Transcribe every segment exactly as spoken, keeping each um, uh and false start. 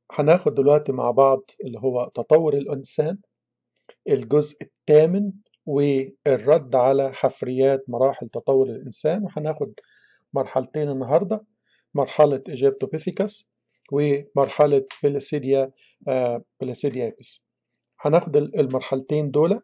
هناخد دلوقتي مع بعض اللي هو تطور الإنسان، الجزء الثامن، والرد على حفريات مراحل تطور الإنسان. وهناخد مرحلتين النهاردة: مرحلة إيجيبتوبيثيكس ومرحلة بلاسيديا آه بلاسيديابس. هناخد المرحلتين دول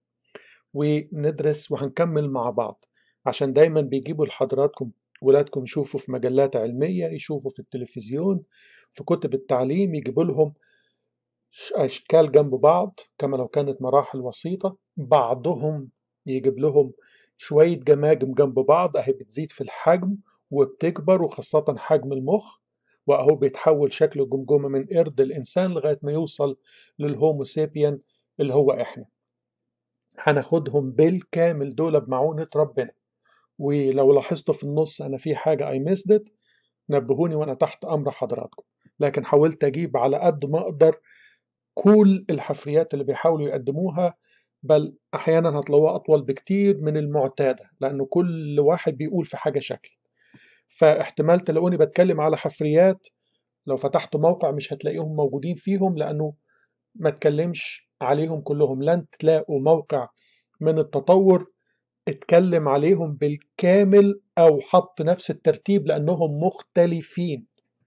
وندرس وهنكمل مع بعض، عشان دايما بيجيبوا لحضراتكم ولادكم يشوفوا في مجلات علمية، يشوفوا في التلفزيون، في كتب التعليم، يجيبوا لهم أشكال جنب بعض كما لو كانت مراحل وسيطة. بعضهم يجيب لهم شوية جماجم جنب بعض أهي بتزيد في الحجم وبتكبر، وخاصة حجم المخ، وأهو بيتحول شكل الجمجمة من قرد الإنسان لغاية ما يوصل للهومو سابيان اللي هو إحنا. هناخدهم بالكامل دول بمعونة ربنا. ولو لاحظتوا في النص أنا في حاجة I missed it، نبهوني وأنا تحت أمر حضراتكم. لكن حاولت أجيب على قد ما أقدر كل الحفريات اللي بيحاولوا يقدموها، بل أحيانا هتلاقوها أطول بكتير من المعتادة، لأنه كل واحد بيقول في حاجة شكل. فاحتمال تلاقوني بتكلم على حفريات لو فتحت موقع مش هتلاقيهم موجودين فيهم، لأنه ما تكلمش عليهم كلهم. لن تلاقوا موقع من التطور اتكلم عليهم بالكامل أو حط نفس الترتيب، لأنهم مختلفين.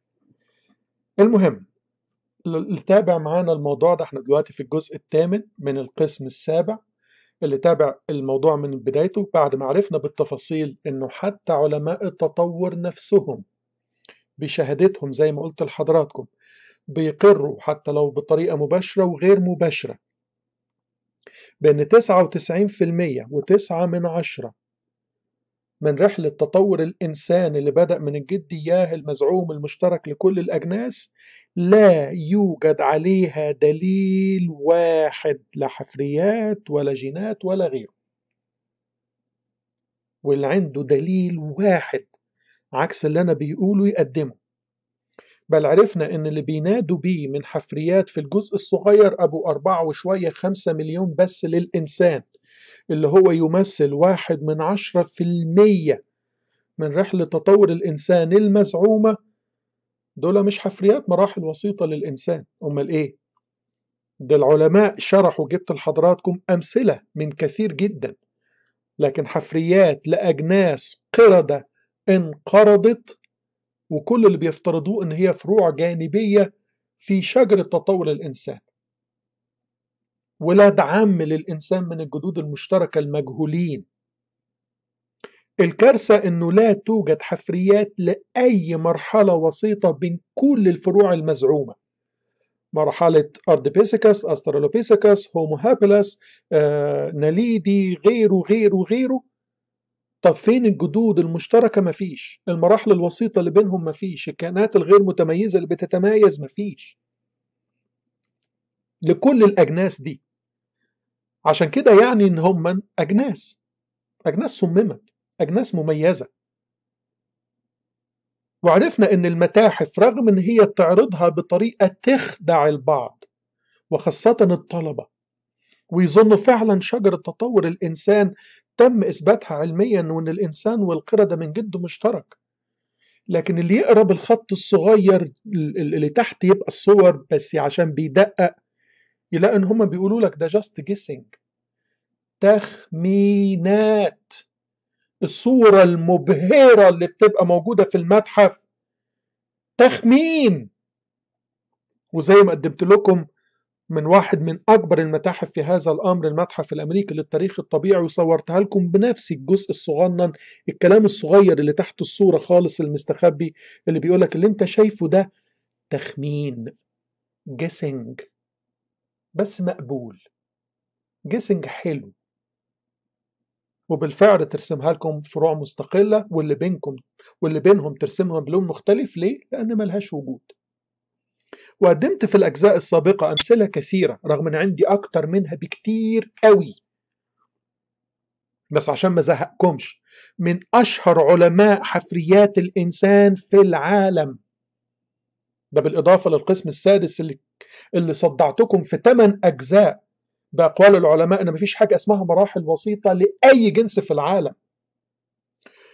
المهم اللي تابع معانا الموضوع ده، احنا دلوقتي في الجزء الثامن من القسم السابع. اللي تابع الموضوع من بدايته بعد ما عرفنا بالتفاصيل انه حتى علماء التطور نفسهم بشهادتهم زي ما قلت لحضراتكم بيقروا حتى لو بطريقة مباشرة وغير مباشرة بأن تسعة وتسعين في المية وتسعة من عشرة من رحلة تطور الإنسان اللي بدأ من الجد إياه المزعوم المشترك لكل الأجناس لا يوجد عليها دليل واحد، لا حفريات ولا جينات ولا غيره. واللي عنده دليل واحد عكس اللي أنا بيقوله يقدمه. بل عرفنا إن اللي بينادوا بيه من حفريات في الجزء الصغير أبو أربعة وشوية خمسة مليون بس للإنسان، اللي هو يمثل واحد من عشرة في المية من رحلة تطور الإنسان المزعومة. دول مش حفريات مراحل وسيطة للإنسان، أمال إيه؟ ده العلماء شرحوا، جبت لحضراتكم أمثلة من كثير جدا، لكن حفريات لأجناس قردة انقرضت، وكل اللي بيفترضوه إن هي فروع جانبية في شجرة تطور الإنسان، ولاد عم للإنسان من الجدود المشتركة المجهولين. الكارثة إنه لا توجد حفريات لأي مرحلة وسيطة بين كل الفروع المزعومة، مرحلة أردبيسيكس، أسترالوبيسيكس، هومو هابيلس، آه، ناليدي، غيره غيره غيره. طب فين الجدود المشتركة؟ مفيش. المراحل الوسيطة اللي بينهم مفيش. الكائنات الغير متميزة اللي بتتميز مفيش لكل الأجناس دي. عشان كده يعني إن هم أجناس، أجناس صممت، أجناس مميزة. وعرفنا إن المتاحف رغم إن هي تعرضها بطريقة تخدع البعض وخاصة الطلبة، ويظن فعلا شجرة تطور الإنسان تم إثباتها علميا وإن الإنسان والقردة من جد مشترك، لكن اللي يقرأ بالخط الصغير اللي تحت يبقى الصور بس عشان بيدقق يلاقي إن هما بيقولوا لك ده just guessing، تخمينات. الصورة المبهرة اللي بتبقى موجودة في المتحف تخمين. وزي ما قدمت لكم من واحد من أكبر المتاحف في هذا الأمر، المتحف الأمريكي للتاريخ الطبيعي، وصورتها لكم بنفسي الجزء الصغنن، الكلام الصغير اللي تحت الصورة خالص المستخبي، اللي بيقولك اللي انت شايفه ده تخمين، جيسنج، بس مقبول، جيسنج حلو. وبالفعل ترسمها لكم فروع مستقلة، واللي بينكم واللي بينهم ترسمها بلون مختلف. ليه؟ لأن ملهاش وجود. وقدمت في الأجزاء السابقة أمثلة كثيرة رغم أن عندي أكتر منها بكتير قوي، بس عشان ما زهقكمش، من أشهر علماء حفريات الإنسان في العالم. ده بالإضافة للقسم السادس اللي, اللي صدعتكم في ثمان أجزاء بأقوال العلماء إن مفيش حاجة اسمها مراحل وسيطة لأي جنس في العالم.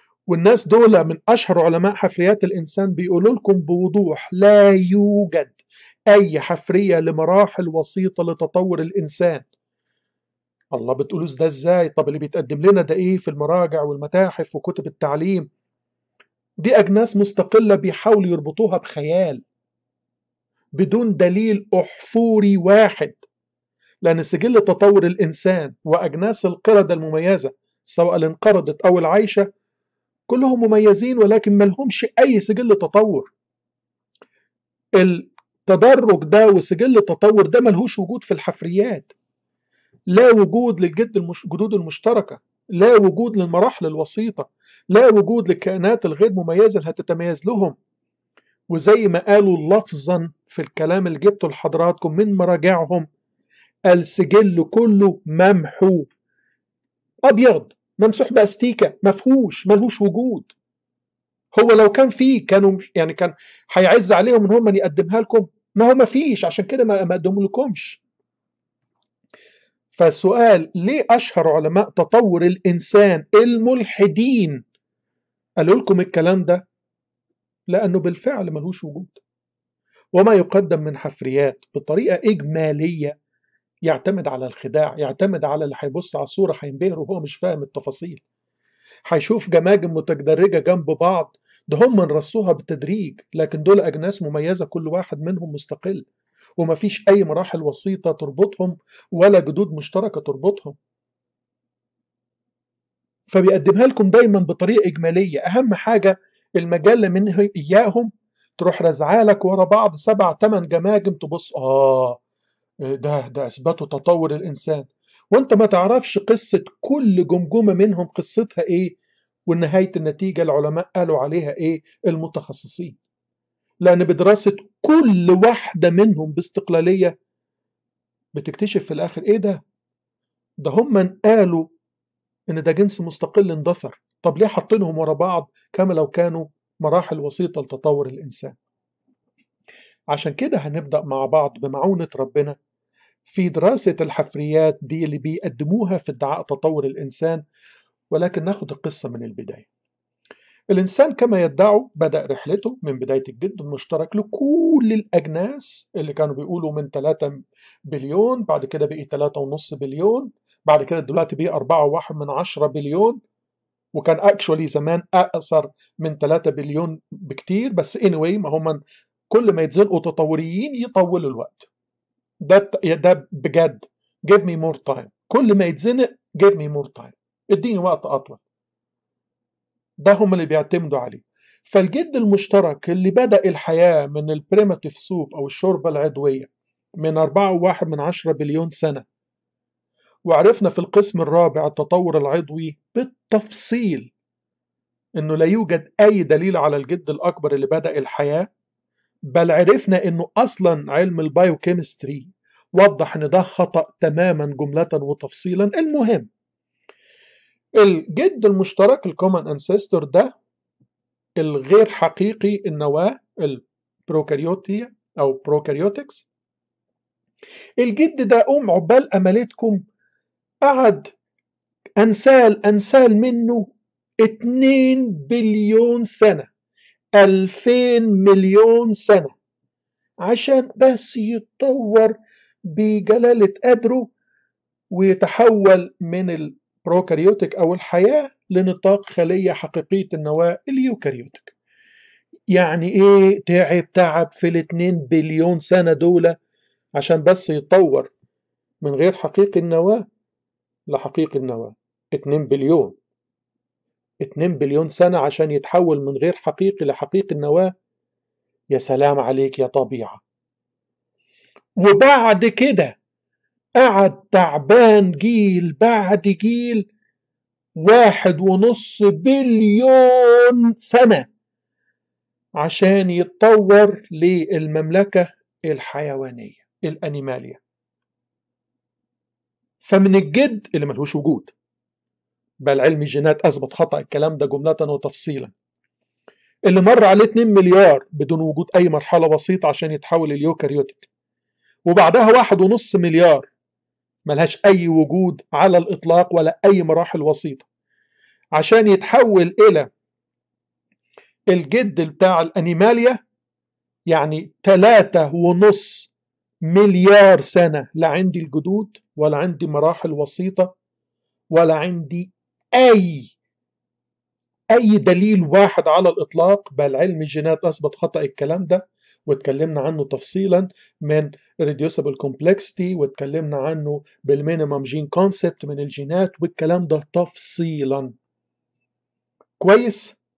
والناس دول من أشهر علماء حفريات الإنسان بيقولوا لكم بوضوح لا يوجد أي حفرية لمراحل وسيطة لتطور الإنسان. الله، بتقولوا ده إزاي؟ طب اللي بيتقدم لنا ده إيه في المراجع والمتاحف وكتب التعليم؟ دي أجناس مستقلة بيحاولوا يربطوها بخيال بدون دليل أحفوري واحد، لأن سجل تطور الإنسان وأجناس القردة المميزة سواء اللي انقرضت أو العايشة كلهم مميزين، ولكن ملهمش أي سجل تطور. التدرج ده وسجل التطور ده ملهوش وجود في الحفريات، لا وجود للجد المش... الجدود المشتركة، لا وجود للمراحل الوسيطة، لا وجود للكائنات الغير مميزة اللي هتتميز لهم. وزي ما قالوا لفظا في الكلام اللي جبته لحضراتكم من مراجعهم، السجل كله ممحو، أبيض ممسوح بأستيكة، مفهوش ملهوش وجود. هو لو كان فيه كانوا يعني كان هيعز عليهم ان هم يقدمها لكم، ما هو ما فيش، عشان كده ما قدموا لكمش. فالسؤال ليه أشهر علماء تطور الإنسان الملحدين قالوا لكم الكلام ده؟ لأنه بالفعل ملهوش وجود. وما يقدم من حفريات بطريقة إجمالية يعتمد على الخداع، يعتمد على اللي هيبص على الصورة هينبهر وهو مش فاهم التفاصيل، هيشوف جماجم متدرجة جنب بعض، ده هم رصوها بالتدريج، لكن دول أجناس مميزة كل واحد منهم مستقل، ومفيش أي مراحل وسيطة تربطهم ولا جدود مشتركة تربطهم. فبيقدمها لكم دايما بطريقة إجمالية. أهم حاجة المجلة من إياهم تروح رزعالك ورا بعض سبع تمن جماجم، تبص آه ده ده أثبتوا تطور الإنسان، وأنت ما تعرفش قصة كل جمجمة منهم قصتها إيه، ونهاية النتيجة العلماء قالوا عليها إيه المتخصصين. لأن بدراسة كل واحدة منهم باستقلالية بتكتشف في الآخر إيه ده ده هم قالوا إن ده جنس مستقل اندثر. طب ليه حاطينهم ورا بعض كما لو كانوا مراحل وسيطة لتطور الإنسان؟ عشان كده هنبدأ مع بعض بمعونة ربنا في دراسة الحفريات دي اللي بيقدموها في ادعاء تطور الإنسان، ولكن ناخد القصة من البداية. الإنسان كما يدعوا بدأ رحلته من بداية الجد المشترك لكل الأجناس اللي كانوا بيقولوا من ثلاثة بليون، بعد كده بقي ثلاثة ونص بليون، بعد كده دلوقتي بقي أربعة وواحد من عشرة بليون، وكان اكشولي زمان اقصر من ثلاثة بليون بكتير، بس anyway ما هم كل ما يتزنقوا تطوريين يطولوا الوقت. ده ده بجد give me more time، كل ما يتزنق give me more time، اديني وقت اطول. ده هم اللي بيعتمدوا عليه. فالجد المشترك اللي بدأ الحياة من البريماتيف سوب او الشوربة العضوية من أربعة وواحد من عشرة بليون سنة، وعرفنا في القسم الرابع التطور العضوي بالتفصيل انه لا يوجد اي دليل على الجد الاكبر اللي بدأ الحياة، بل عرفنا انه اصلا علم البايوكيمستري وضح ان ده خطأ تماما جملة وتفصيلا. المهم الجد المشترك الكومن انسيستور ده الغير حقيقي، النواة البروكاريوتية او بروكاريوتكس، الجد ده ام عقبال امالتكم قعد انسال انسال منه اتنين بليون سنة، ألفين مليون سنة، عشان بس يتطور بجلالة قدره ويتحول من البروكاريوتيك أو الحياة لنطاق خلية حقيقية النواة اليوكاريوتيك. يعني إيه تعب تعب في الاتنين بليون سنة دولة عشان بس يتطور من غير حقيقي النواة لحقيقي النواة؟ اتنين بليون اتنين بليون سنة عشان يتحول من غير حقيقي لحقيقي النواة. يا سلام عليك يا طبيعة. وبعد كده قعد تعبان جيل بعد جيل واحد ونص بليون سنة عشان يتطور للمملكة الحيوانية الأنيمالية. فمن الجد اللي ملهوش وجود، بل علم الجينات أثبت خطأ الكلام ده جملة وتفصيلا، اللي مر عليه اتنين مليار بدون وجود أي مرحلة بسيطة عشان يتحول اليوكاريوتيك، وبعدها واحد ونص مليار ملهاش أي وجود على الإطلاق ولا أي مراحل وسيطة عشان يتحول إلى الجد بتاع الأنيماليا يعني تلاتة ونص مليار سنة لا عندي الجدود ولا عندي مراحل وسيطة ولا عندي أي أي دليل واحد على الإطلاق، بل علم الجينات أثبت خطأ الكلام ده واتكلمنا عنه تفصيلا من reducible complexity، واتكلمنا عنه بالمينيمم جين كونسبت من الجينات والكلام ده تفصيلا. كويس؟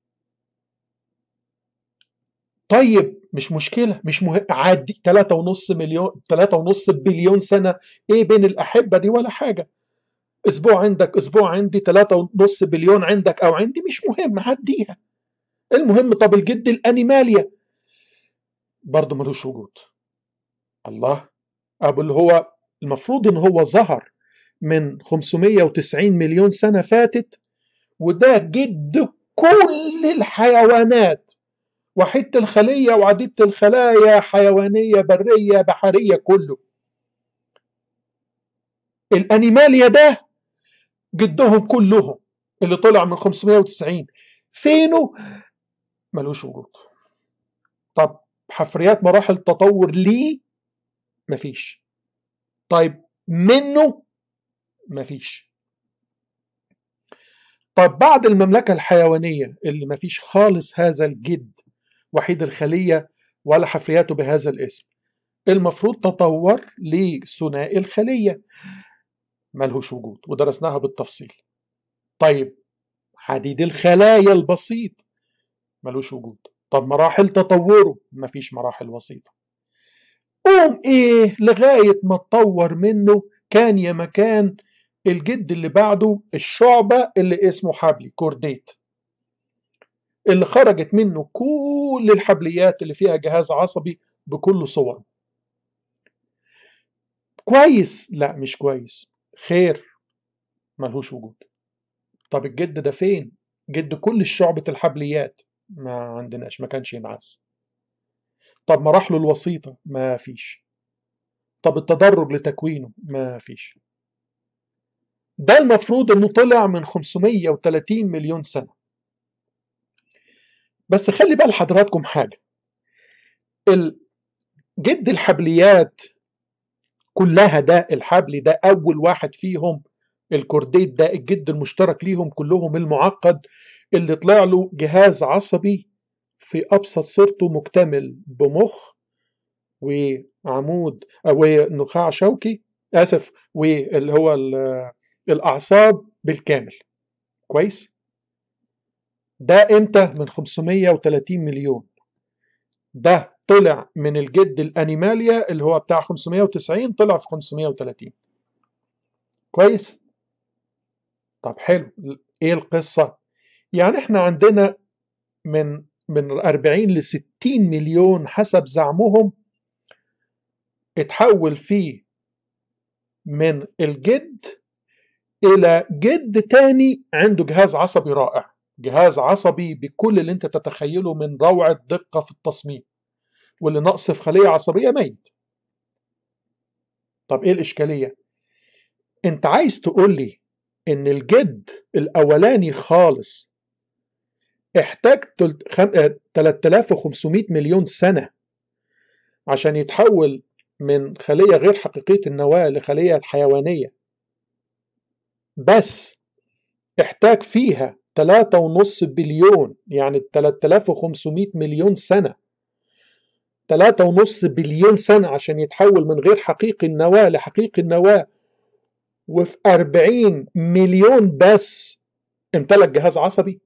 طيب مش مشكلة، مش مهم، عادي تلاتة ونص مليون تلاتة ونص بليون سنة، ايه بين الأحبة دي ولا حاجة. اسبوع عندك اسبوع عندي، تلاتة ونص بليون عندك او عندي، مش مهم، عديها. المهم طب الجد الانيماليا برضه ملوش وجود. الله، ابو اللي هو المفروض ان هو ظهر من خمسمية وتسعين مليون سنة فاتت، وده جد كل الحيوانات، وحيدة الخلية وعديدة الخلايا، حيوانية برية بحرية، كله. الانيماليا ده جدهم كلهم اللي طلع من خمسمية وتسعين، فينه؟ ملوش وجود. طب حفريات مراحل تطور ليه؟ مفيش. طيب منه؟ مفيش. طب بعد المملكة الحيوانية اللي مفيش خالص هذا الجد وحيد الخلية ولا حفرياته بهذا الاسم، المفروض تطور لثنائي الخلية، ملهوش وجود ودرسناها بالتفصيل. طيب حديد الخلايا البسيط ملوش وجود. طب مراحل تطوره؟ مفيش مراحل وسيطة. قوم ايه لغاية ما تطور منه كان يا مكان الجد اللي بعده الشعبة اللي اسمه حبلي كورديت، اللي خرجت منه كل الحبليات اللي فيها جهاز عصبي بكل صوره. كويس؟ لا مش كويس، خير، ملهوش وجود. طب الجد ده فين؟ جد كل شعبة الحبليات؟ ما عندناش، ما كانش ينعس. طب مراحله الوسيطة؟ ما فيش. طب التدرج لتكوينه؟ ما فيش. ده المفروض انه طلع من خمسمية وتلاتين مليون سنة. بس خلي بال حضراتكم حاجة، جد الحبليات كلها، ده الحبل ده أول واحد فيهم، الكورديت ده الجد المشترك ليهم كلهم المعقد، اللي طلع له جهاز عصبي في أبسط صورته مكتمل بمخ وعمود أو نخاع شوكي، آسف، واللي هو الأعصاب بالكامل. كويس؟ ده إمتى؟ من خمسمية وتلاتين مليون. ده طلع من الجد الأنيماليا اللي هو بتاع خمسمية وتسعين، طلع في خمسمية وتلاتين. كويس؟ طب حلو، ايه القصة؟ يعني احنا عندنا من من أربعين ل ستين مليون حسب زعمهم اتحول فيه من الجد الى جد تاني عنده جهاز عصبي رائع، جهاز عصبي بكل اللي انت تتخيله من روعة دقة في التصميم، واللي نقص في خلية عصبية ميت. طب ايه الاشكالية؟ انت عايز تقول لي ان الجد الاولاني خالص احتاج تلاتة آلاف وخمسمية مليون سنة عشان يتحول من خلية غير حقيقية النواة لخلية حيوانية، بس احتاج فيها تلاتة ونص بليون، يعني تلاتة آلاف وخمسمية مليون سنة، تلاتة ونص بليون سنة عشان يتحول من غير حقيقي النواة لحقيقي النواة، وفي أربعين مليون بس امتلك جهاز عصبي.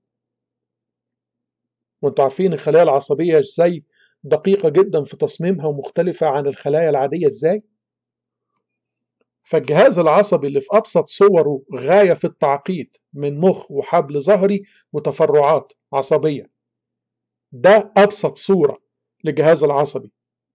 وانتوا عارفين الخلايا العصبية ازاي دقيقة جدا في تصميمها ومختلفة عن الخلايا العادية ازاي. فالجهاز العصبي اللي في أبسط صوره غاية في التعقيد من مخ وحبل ظهري وتفرعات عصبية، ده أبسط صورة للجهاز العصبي.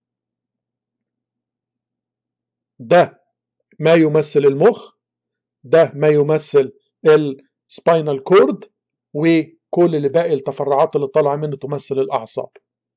ده ما يمثل المخ، ده ما يمثل السباينال كورد، وكل اللي باقي التفرعات اللي طالعة منه تمثل الأعصاب.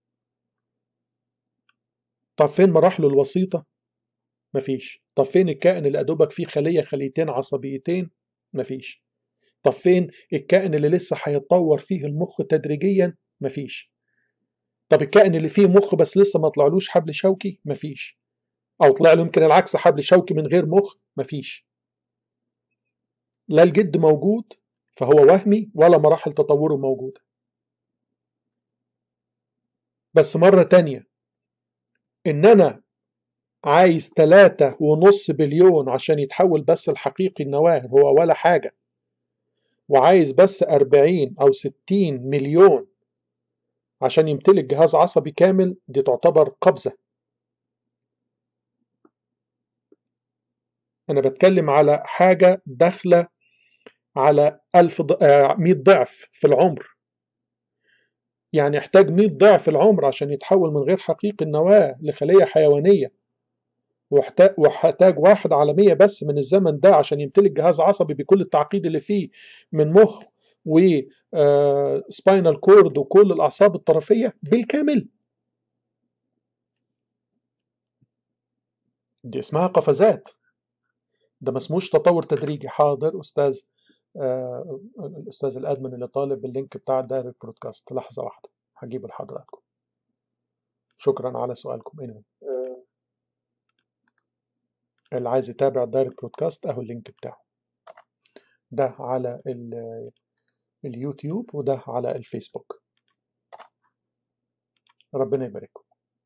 طب فين مراحله الوسيطة؟ مفيش. طب فين الكائن اللي أدوبك فيه خلية خليتين عصبيتين؟ مفيش. طب فين الكائن اللي لسه هيتطور فيه المخ تدريجيا؟ مفيش. طب الكائن اللي فيه مخ بس لسه ما طلعلوش حبل شوكي؟ مفيش. او طلع له يمكن العكس، حبل شوكي من غير مخ؟ مفيش. لا الجد موجود فهو وهمي، ولا مراحل تطوره موجودة. بس مرة تانية، ان انا عايز تلاتة ونص بليون عشان يتحول بس الحقيقي النواة هو ولا حاجة، وعايز بس أربعين أو ستين مليون عشان يمتلك جهاز عصبي كامل، دي تعتبر قفزة. أنا بتكلم على حاجة داخلة على ألف ض... آه مية ضعف في العمر. يعني يحتاج مية ضعف العمر عشان يتحول من غير حقيقي النواة لخلية حيوانية، واحتاج واحتاج واحد على مية بس من الزمن ده عشان يمتلك جهاز عصبي بكل التعقيد اللي فيه من مخ و سباينال كورد وكل الأعصاب الطرفية بالكامل. دي اسمها قفزات، ده ما اسموش تطور تدريجي. حاضر أستاذ آه الأستاذ الأدمن اللي طالب اللينك بتاع دايركت برودكاست، لحظة واحدة هجيبه لحضراتكم. شكرا على سؤالكم. anyway. آه اللي عايز يتابع الدايركت برودكاست أهو اللينك بتاعه، ده على اليوتيوب وده على الفيسبوك. ربنا يبارككم.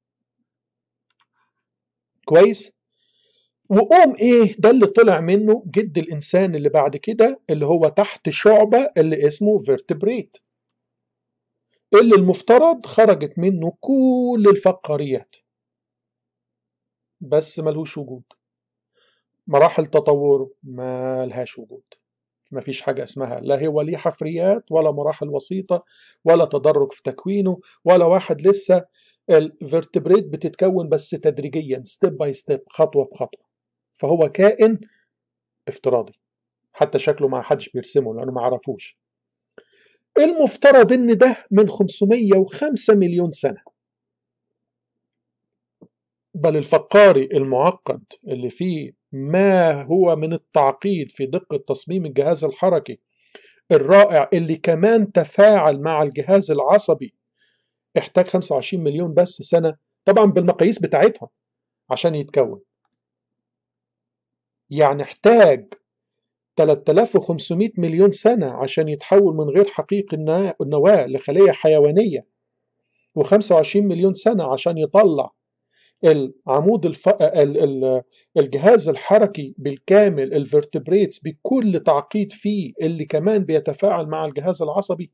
كويس. وقوم ايه ده اللي طلع منه جد الانسان اللي بعد كده، اللي هو تحت شعبة اللي اسمه فيرتبريت، اللي المفترض خرجت منه كل الفقاريات بس ملوش وجود. مراحل تطوره ما لهاش وجود. ما فيش حاجة اسمها، لا هو ليه حفريات ولا مراحل وسيطة ولا تدرج في تكوينه ولا واحد لسه. الفيرتبريت بتتكون بس تدريجيا، ستيب باي ستيب، خطوة بخطوة. فهو كائن افتراضي، حتى شكله ما حدش بيرسمه لأنه ما عرفوش. المفترض ان ده من خمسمية وخمسة مليون سنة. بل الفقاري المعقد اللي فيه ما هو من التعقيد في دقة تصميم الجهاز الحركي الرائع، اللي كمان تفاعل مع الجهاز العصبي، احتاج خمسة وعشرين مليون بس سنة، طبعا بالمقاييس بتاعتهم، عشان يتكون. يعني احتاج تلاتة آلاف وخمسمية مليون سنة عشان يتحول من غير حقيقي النواة لخلية حيوانية، و25 مليون سنة عشان يطلع العمود الف... ال... ال... الجهاز الحركي بالكامل، الفرتبريتس بكل تعقيد فيه اللي كمان بيتفاعل مع الجهاز العصبي.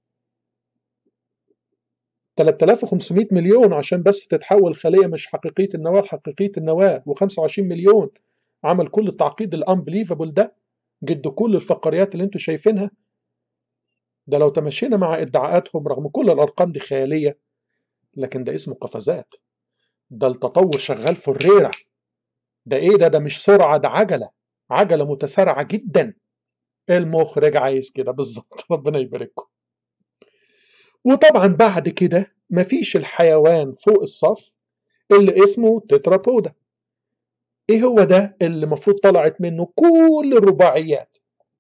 تلاتة آلاف وخمسمية مليون عشان بس تتحول خلية مش حقيقية النواة لحقيقية النواة، و25 مليون عمل كل التعقيد الانبليفبل ده، جد كل الفقريات اللي انتوا شايفينها. ده لو تمشينا مع ادعاءاتهم، رغم كل الارقام دي خيالية، لكن ده اسمه قفزات. ده التطور شغال فريرة. ده ايه ده ده مش سرعة، ده عجلة، عجلة متسارعة جدا. المخرج عايز كده بالظبط. ربنا يبارككم. وطبعا بعد كده مفيش الحيوان فوق الصف اللي اسمه تترابودا. ايه هو ده اللي المفروض طلعت منه كل الرباعيات؟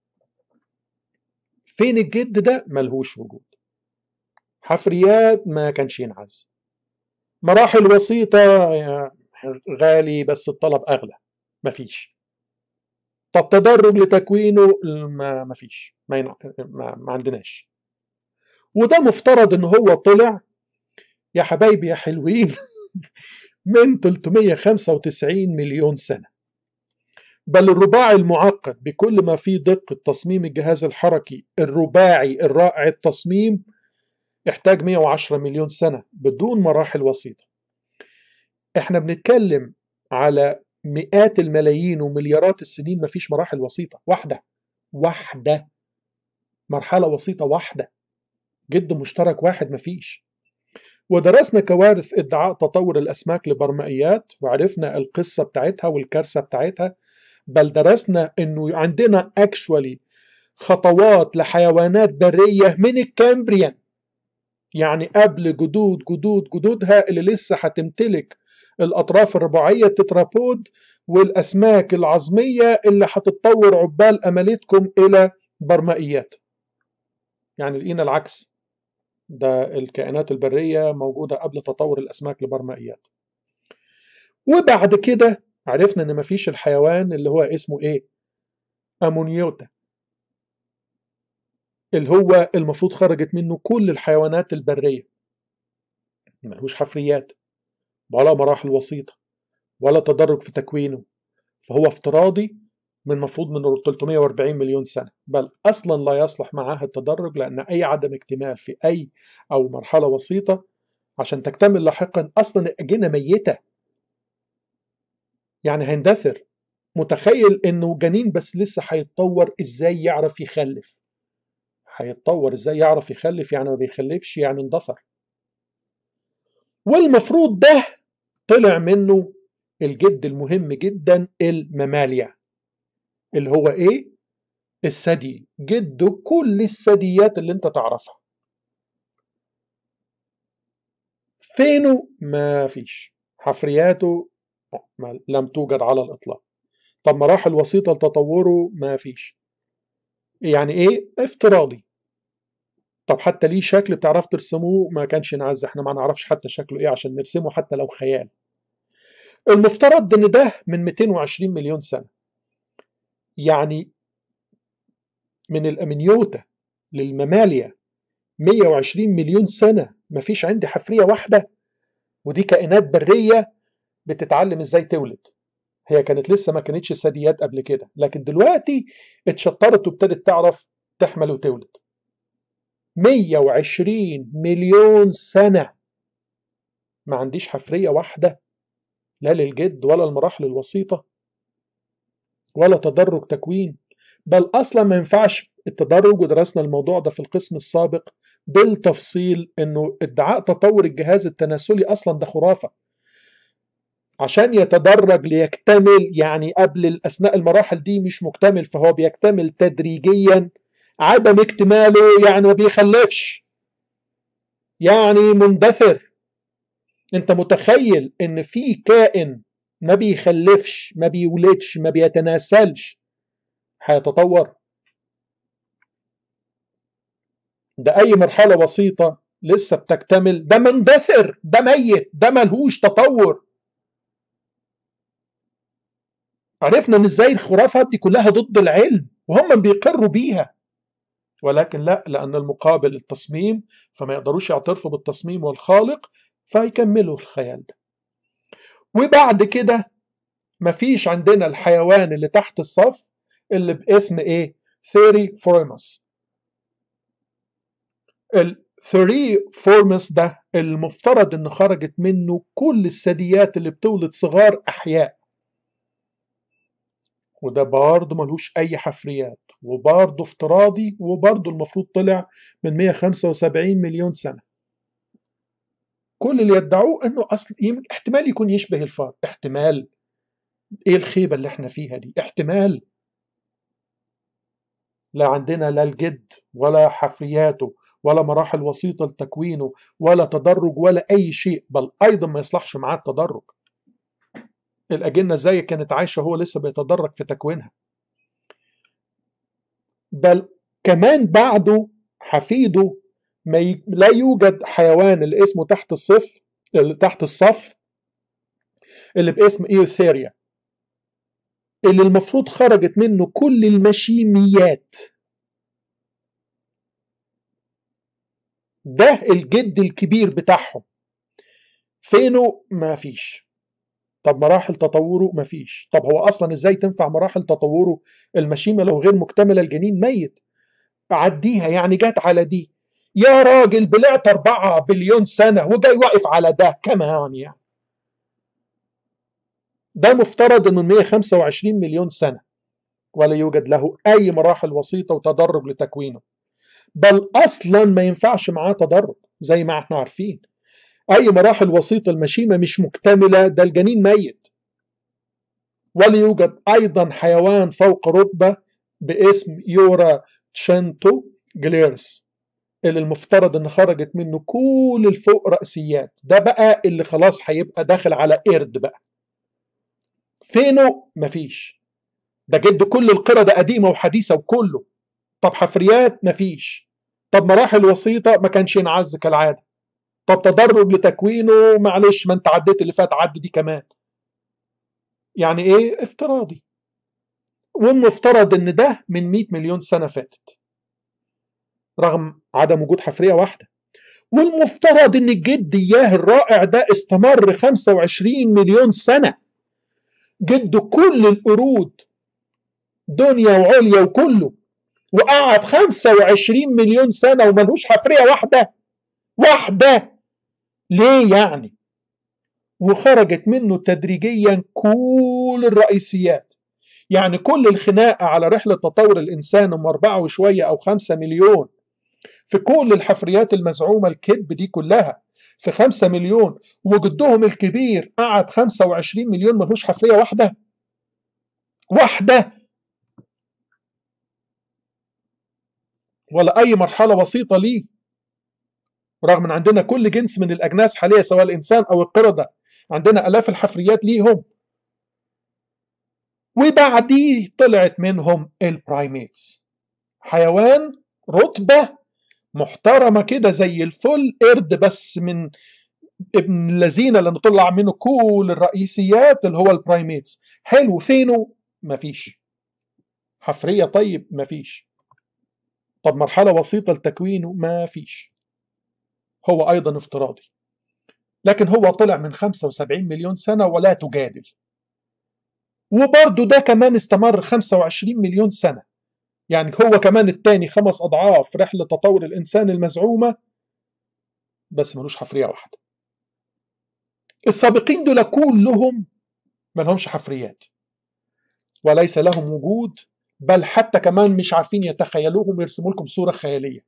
فين الجد ده؟ ملهوش وجود. حفريات ما كانش ينعز. مراحل وسيطة غالي بس الطلب أغلى، مفيش. طب تدرج لتكوينه؟ ما مفيش، ما, ينع... ما... ما عندناش. وده مفترض ان هو طلع يا حبايبي يا حلوين من تلتمية وخمسة وتسعين مليون سنة. بل الرباعي المعقد بكل ما فيه دقة تصميم الجهاز الحركي الرباعي الرائع التصميم يحتاج مية وعشرة مليون سنة بدون مراحل وسيطة. احنا بنتكلم على مئات الملايين ومليارات السنين مفيش مراحل وسيطة واحدة واحدة مرحلة وسيطة واحدة، جد مشترك واحد مفيش. ودرسنا كوارث ادعاء تطور الأسماك لبرمائيات وعرفنا القصة بتاعتها والكارثة بتاعتها. بل درسنا انه عندنا اكشوالي خطوات لحيوانات برية من الكامبريان، يعني قبل جدود جدود جدودها اللي لسه هتمتلك الأطراف الرباعية التترابود والأسماك العظمية اللي هتتطور عقبال أملتكم إلى برمائيات. يعني لقينا العكس. ده الكائنات البرية موجودة قبل تطور الأسماك لبرمائيات. وبعد كده عرفنا إن مفيش الحيوان اللي هو اسمه إيه؟ أمونيوتا، اللي هو المفروض خرجت منه كل الحيوانات البرية، ملهوش حفريات ولا مراحل وسيطة ولا تدرج في تكوينه، فهو افتراضي من مفروض من ثلاثمائة وأربعين مليون سنة، بل أصلا لا يصلح معاه التدرج، لأن أي عدم اكتمال في أي أو مرحلة وسيطة عشان تكتمل لاحقا أصلا الأجنة ميتة، يعني هيندثر. متخيل إنه جنين بس لسه هيتطور إزاي يعرف يخلف، هيتطور إزاي يعرف يخلف، يعني ما بيخلفش يعني اندثر. والمفروض ده طلع منه الجد المهم جدا المماليا، اللي هو ايه؟ الثدي، جد كل الثدييات اللي انت تعرفها. فينه؟ ما فيش حفرياته، ما لم توجد على الاطلاق. طب مراحل وسيطة لتطوره؟ ما فيش. يعني ايه؟ افتراضي. طب حتى ليه شكل بتعرف ترسموه؟ ما كانش ينعز، احنا ما نعرفش حتى شكله ايه عشان نرسمه حتى لو خيال. المفترض ان ده من مئتين وعشرين مليون سنة، يعني من الامنيوتا للمماليا مئة وعشرين مليون سنة مفيش عندي حفرية واحدة، ودي كائنات برية بتتعلم ازاي تولد. هي كانت لسه ما كانتش ثدييات قبل كده، لكن دلوقتي اتشطرت وابتدت تعرف تحمل وتولد. مئة وعشرين مليون سنة ما عنديش حفرية واحدة، لا للجد ولا المراحل الوسيطة ولا تدرج تكوين، بل أصلا ما ينفعش التدرج. ودرسنا الموضوع ده في القسم السابق بالتفصيل، انه ادعاء تطور الجهاز التناسلي اصلا ده خرافة. عشان يتدرج ليكتمل، يعني قبل اثناء المراحل دي مش مكتمل، فهو بيكتمل تدريجيا. عدم اكتماله يعني ما بيخلفش، يعني مندثر. انت متخيل ان في كائن ما بيخلفش، ما بيولدش، ما بيتناسلش هيتطور؟ ده اي مرحلة بسيطة لسه بتكتمل، ده مندثر، ده ميت، ده ملهوش تطور. عرفنا ان ازاي الخرافات دي كلها ضد العلم وهم بيقروا بيها، ولكن لا، لان المقابل التصميم، فما يقدروش يعترفوا بالتصميم والخالق، فيكملوا الخيال ده. وبعد كده مفيش عندنا الحيوان اللي تحت الصف اللي باسم ايه؟ ثيري فورمس. الثيري فورمس ده المفترض ان خرجت منه كل الثدييات اللي بتولد صغار احياء، وده برضه ملوش اي حفريات، وبرضه افتراضي، وبرضه المفروض طلع من مئة وخمسة وسبعين مليون سنة. كل اللي يدعوه انه اصل احتمال يكون يشبه الفار، احتمال. ايه الخيبة اللي احنا فيها دي؟ احتمال. لا عندنا لا الجد ولا حفرياته ولا مراحل وسيطة لتكوينه ولا تدرج ولا اي شيء، بل ايضا ما يصلحش معاه التدرج. الأجنة زي كانت عايشة هو لسه بيتدرج في تكوينها، بل كمان بعده حفيده ما ي... لا يوجد حيوان اللي اسمه تحت الصف، اللي تحت الصف اللي باسم ايوثيريا، اللي المفروض خرجت منه كل المشيميات. ده الجد الكبير بتاعهم. فينه؟ ما فيش. طب مراحل تطوره؟ ما فيش. طب هو اصلا ازاي تنفع مراحل تطوره؟ المشيمة لو غير مكتملة الجنين ميت. عديها، يعني جات على دي. يا راجل بلعت أربعة بليون سنة وجاي واقف على ده كمان يعني. ده مفترض انه مئة وخمسة وعشرين مليون سنة، ولا يوجد له اي مراحل وسيطة وتدرج لتكوينه، بل اصلا ما ينفعش معاه تدرج زي ما احنا عارفين. اي مراحل وسيطة المشيمة مش مكتملة، ده الجنين ميت. ولا يوجد ايضا حيوان فوق رتبة باسم يورا تشنتو جليرس، اللي المفترض ان خرجت منه كل الفوق رأسيات. ده بقى اللي خلاص هيبقى داخل على قرد بقى. فينه؟ مفيش. ده جد كل القردة قديمة وحديثة وكله. طب حفريات؟ مفيش. طب مراحل وسيطة ما كانش ينعز كالعادة. طب تدرج لتكوينه، معلش ما انت عديت اللي فات، عد دي كمان. يعني ايه؟ افتراضي. والمفترض ان ده من مئة مليون سنة فاتت، رغم عدم وجود حفرية واحدة. والمفترض ان الجد اياه الرائع ده استمر خمسة وعشرين مليون سنة، جد كل القرود، دنيا وعليا وكله، وقعد خمسة وعشرين مليون سنة وملوش حفرية واحدة واحدة. ليه يعني؟ وخرجت منه تدريجيا كل الرئيسيات. يعني كل الخناقة على رحلة تطور الإنسان هم أربعة وشوية أو خمسة مليون، في كل الحفريات المزعومة الكذب دي كلها في خمسة مليون، وجدهم الكبير قعد خمسة وعشرين مليون ملوش حفرية واحدة واحدة، ولا أي مرحلة بسيطة ليه. رغم ان عندنا كل جنس من الأجناس حاليا سواء الإنسان أو القردة، عندنا آلاف الحفريات ليهم. وبعديه طلعت منهم البرايميتس، حيوان رتبة محترمة كده زي الفل، قرد بس من ابن الذين اللي نطلع منه كل الرئيسيات اللي هو البرايميتس. حلو، فينه؟ مفيش حفرية. طيب مفيش. طب مرحلة وسيطة لتكوينه؟ مفيش. هو أيضا افتراضي، لكن هو طلع من خمسة وسبعين مليون سنة ولا تجادل. وبرضه ده كمان استمر خمسة وعشرين مليون سنة، يعني هو كمان التاني خمس أضعاف رحلة تطور الإنسان المزعومة، بس ملوش حفرية واحدة. السابقين دول كلهم ما لهمش حفريات وليس لهم وجود، بل حتى كمان مش عارفين يتخيلوهم ويرسموا لكم صورة خيالية.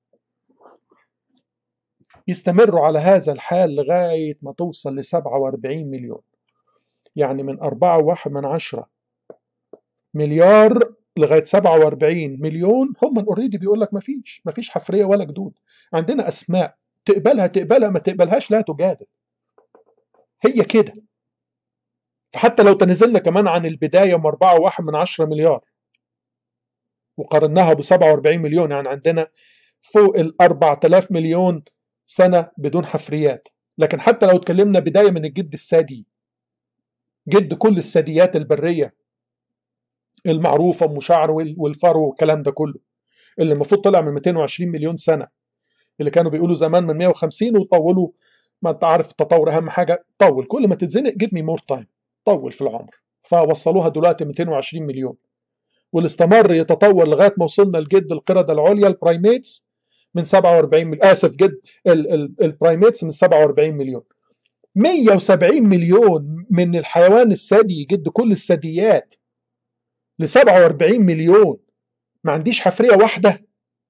يستمروا على هذا الحال لغاية ما توصل ل سبعة وأربعين مليون، يعني من أربعة وواحد من عشرة مليار لغاية سبعة وأربعين مليون. هم اوريدي بيقول لك مفيش مفيش حفرية ولا جدود. عندنا أسماء تقبلها تقبلها، ما تقبلهاش لا تجادل، هي كده. فحتى لو تنزلنا كمان عن البداية من أربعة وواحد من عشرة مليار وقارناها ب سبعة وأربعين مليون، يعني عندنا فوق ال أربعة آلاف مليون سنة بدون حفريات. لكن حتى لو اتكلمنا بداية من الجد الثدي، جد كل الثدييات البرية المعروفة، أم شعر والفرو والكلام ده كله، اللي المفروض طلع من مئتين وعشرين مليون سنة، اللي كانوا بيقولوا زمان من مئة وخمسين وطولوا. ما انت عارف التطور اهم حاجة، طول كل ما تتزنق give me more time، طول في العمر. فوصلوها دلوقتي مئتين وعشرين مليون، واللي استمر يتطور لغاية ما وصلنا لجد القردة العليا البرايميتس من سبعة وأربعين مليون، آسف جد البرايميتس من سبعة وأربعين مليون. مئة وسبعين مليون من الحيوان الثدي جد كل الثدييات ل سبعة وأربعين مليون ما عنديش حفرية واحدة.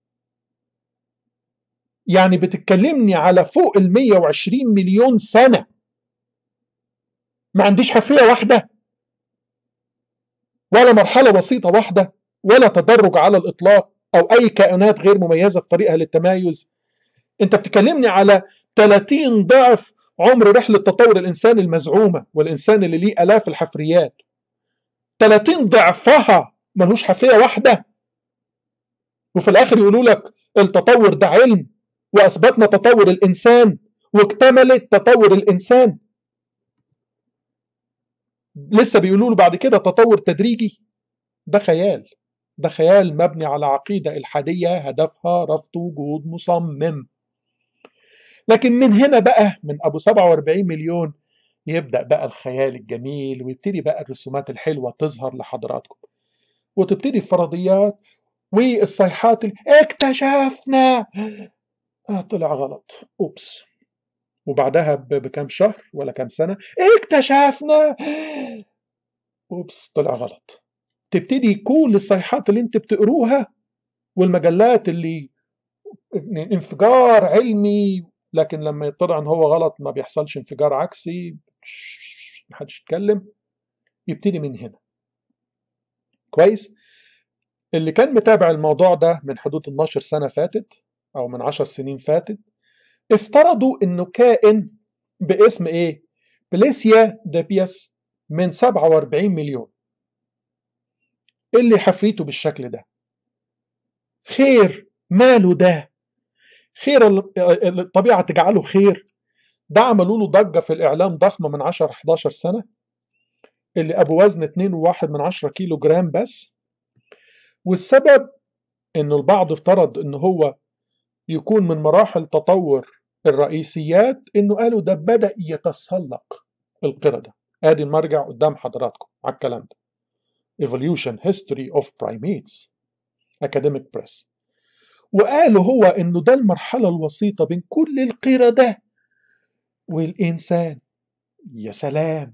يعني بتتكلمني على فوق ال مئة وعشرين مليون سنة ما عنديش حفرية واحدة، ولا مرحلة بسيطة واحدة، ولا تدرج على الإطلاق أو أي كائنات غير مميزة في طريقها للتمايز. أنت بتكلمني على ثلاثين ضعف عمر رحلة تطور الإنسان المزعومة، والإنسان اللي ليه آلاف الحفريات ثلاثين ضعفها ملوش حفرية واحدة. وفي الآخر يقولوا لك التطور ده علم، وأثبتنا تطور الإنسان واكتملت تطور الإنسان. لسه بيقولوا له بعد كده تطور تدريجي. ده خيال، ده خيال مبني على عقيدة إلحادية هدفها رفض وجود مصمم. لكن من هنا بقى من أبو سبعة وأربعين مليون يبدأ بقى الخيال الجميل، ويبتدي بقى الرسومات الحلوة تظهر لحضراتكم، وتبتدي الفرضيات والصيحات اللي اكتشفنا آه طلع غلط، أوبس. وبعدها بكام شهر ولا كام سنة اكتشفنا أوبس طلع غلط. تبتدي كل الصيحات اللي انت بتقروها والمجلات اللي انفجار علمي، لكن لما يطلع ان هو غلط ما بيحصلش انفجار عكسي، محدش يتكلم. يبتدي من هنا. كويس. اللي كان متابع الموضوع ده من حدود اتناشر سنة فاتت او من عشر سنين فاتت، افترضوا انه كائن باسم ايه؟ بليسيا دابياس من سبعة وأربعين مليون، اللي حفريته بالشكل ده. خير ماله ده؟ خير الطبيعة تجعله خير. ده عملوا له ضجة في الإعلام ضخمة من عشرة حداشر سنة، اللي أبو وزن اتنين وواحد من عشرة كيلو جرام بس. والسبب إن البعض افترض إن هو يكون من مراحل تطور الرئيسيات، إنه قالوا ده بدأ يتسلق القردة. آدي المرجع قدام حضراتكم على الكلام ده. Evolution History of Primates Academic Press. وقالوا هو إنه ده المرحلة الوسيطة بين كل القردة والإنسان. يا سلام.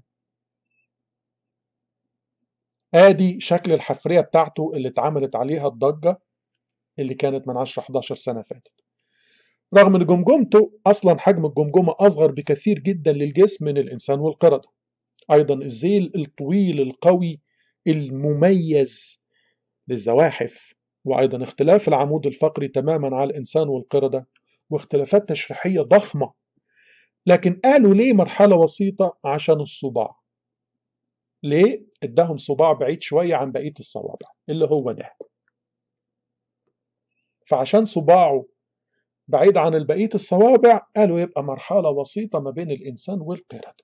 آدي شكل الحفرية بتاعته اللي اتعملت عليها الضجة اللي كانت من عشرة حداشر سنة فاتت. رغم ان جمجمته اصلا حجم الجمجمة اصغر بكثير جدا للجسم من الانسان والقردة. ايضا الذيل الطويل القوي المميز للزواحف، وايضا اختلاف العمود الفقري تماما على الانسان والقردة، واختلافات تشريحية ضخمة. لكن قالوا ليه مرحلة وسيطة؟ عشان الصباع. ليه؟ اداهم صباع بعيد شوية عن بقية الصوابع اللي هو ده. فعشان صباعه بعيد عن بقية الصوابع قالوا يبقى مرحلة وسيطة ما بين الإنسان والقردة.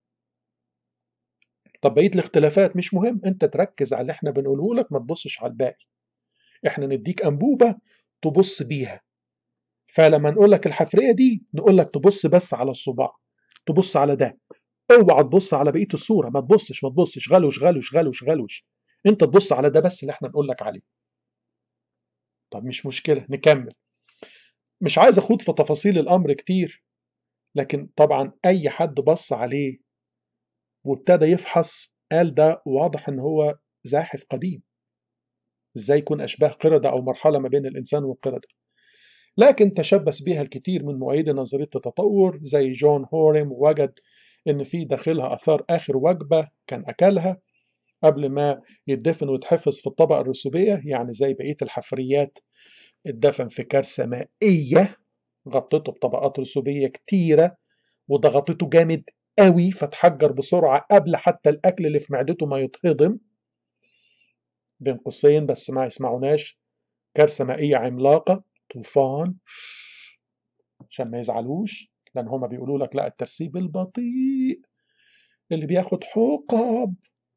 طب بقية الاختلافات مش مهم، انت تركز على اللي احنا بنقوله لك، ما تبصش على الباقي. احنا نديك أنبوبة تبص بيها، فلما نقول لك الحفرية دي نقول لك تبص بس على الصباع، تبص على ده، اوعى تبص على بقية الصورة. ما تبصش ما تبصش غلوش غلوش غلوش غلوش، انت تبص على ده بس اللي احنا نقول لك عليه. طب مش مشكلة، نكمل. مش عايز اخوض في تفاصيل الامر كتير، لكن طبعا اي حد بص عليه وابتدى يفحص قال ده واضح ان هو زاحف قديم. ازاي يكون اشباه قردة او مرحلة ما بين الانسان والقردة؟ لكن تشبث بها الكثير من مؤيدي نظرية التطور زي جون هوريم، ووجد ان في داخلها اثار اخر وجبة كان اكلها قبل ما يدفن ويتحفظ في الطبقة الرسوبية، يعني زي بقية الحفريات اتدفن في كارثة مائية غطته بطبقات رسوبية كتيرة وضغطته جامد قوي فتحجر بسرعة قبل حتى الأكل اللي في معدته ما يتهضم. بين قوسين بس ما يسمعوناش، كارثة مائية عملاقة، طوفان، عشان ما يزعلوش، لأن هما بيقولوا لك لا الترسيب البطيء اللي بياخد حقب.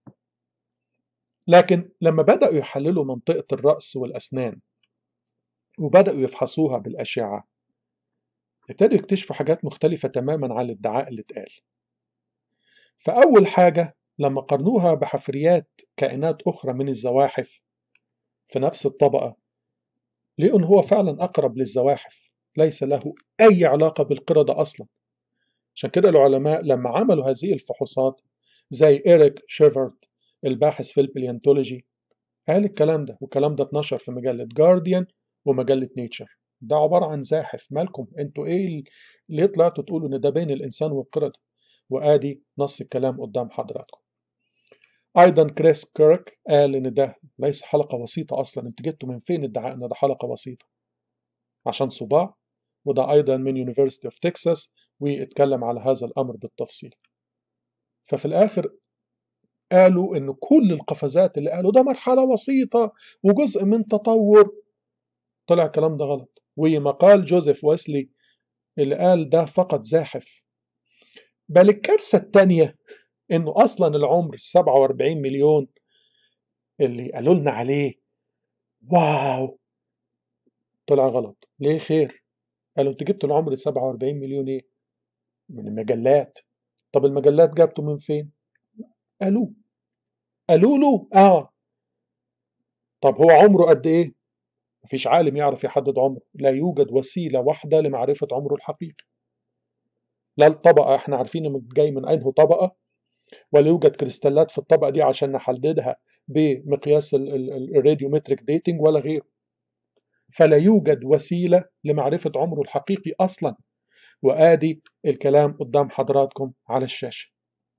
لكن لما بدأوا يحللوا منطقة الرأس والأسنان وبدأوا يفحصوها بالأشعة، ابتدوا يكتشفوا حاجات مختلفة تماما عن الادعاء اللي اتقال. فأول حاجة لما قارنوها بحفريات كائنات أخرى من الزواحف في نفس الطبقة، لقوا إن هو فعلا أقرب للزواحف، ليس له أي علاقة بالقردة أصلا. عشان كده العلماء لما عملوا هذه الفحوصات زي إيريك شيفرد الباحث في البليونتولوجي قال الكلام ده، والكلام ده اتنشر في مجلة جارديان ومجلة نيتشر. ده عبارة عن زاحف، مالكم انتوا ايه اللي طلعتوا تقولوا ان ده بين الانسان والقردة؟ وادي نص الكلام قدام حضراتكم. ايضا كريس كيرك قال ان ده ليس حلقة وسيطة اصلا. انتوا جبتوا من فين ادعاء ان ده حلقة وسيطة؟ عشان صباع. وده ايضا من يونيفرسيتي اوف تكساس واتكلم على هذا الامر بالتفصيل. ففي الاخر قالوا ان كل القفزات اللي قالوا ده مرحلة وسيطة وجزء من تطور، طلع الكلام ده غلط. ومقال جوزيف ويسلي اللي قال ده فقط زاحف. بل الكارثة التانية انه اصلا العمر سبعة وأربعين مليون اللي قالوا لنا عليه واو طلع غلط. ليه خير؟ قالوا انت جبتوا العمر سبعة وأربعين مليون ايه؟ من المجلات. طب المجلات جابته من فين؟ قالوا قالوا له اه. طب هو عمره قد ايه؟ مفيش عالم يعرف يحدد عمره، لا يوجد وسيلة واحدة لمعرفة عمره الحقيقي. لا الطبقة احنا عارفين انه جاي من انه طبقة، ولا يوجد كريستالات في الطبقة دي عشان نحددها بمقياس الراديومتريك ديتنج ولا غيره. فلا يوجد وسيلة لمعرفة عمره الحقيقي أصلا. وآدي الكلام قدام حضراتكم على الشاشة.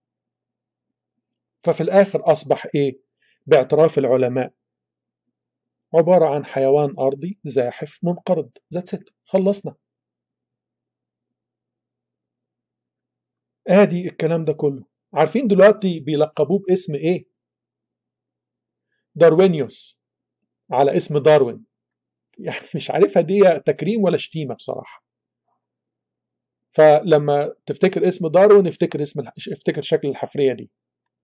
ففي الآخر أصبح إيه؟ باعتراف العلماء عبارة عن حيوان أرضي زاحف منقرض. ذات ست، خلصنا. آدي الكلام ده كله. عارفين دلوقتي بيلقبوه باسم إيه؟ داروينيوس، على اسم داروين. يعني مش عارفها دي تكريم ولا شتيمة بصراحة. فلما تفتكر اسم داروين افتكر اسم افتكر شكل الحفرية دي.